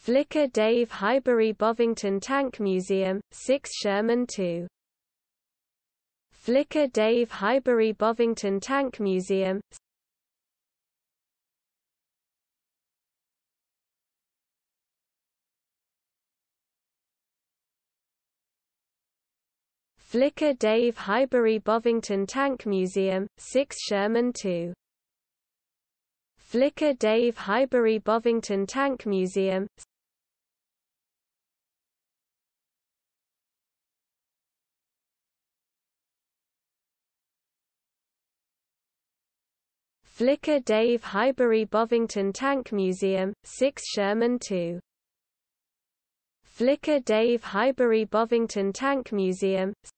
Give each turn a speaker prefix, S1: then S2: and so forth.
S1: Flickr Dave Highbury Bovington Tank Museum, 6 Sherman 2. Flickr Dave Highbury Bovington Tank Museum. Flickr Dave Highbury Bovington Tank Museum, 6 Sherman 2. Flickr Dave Highbury Bovington Tank Museum. Flickr Dave Highbury Bovington Tank Museum, 6 Sherman 2. Flickr Dave Highbury Bovington Tank Museum.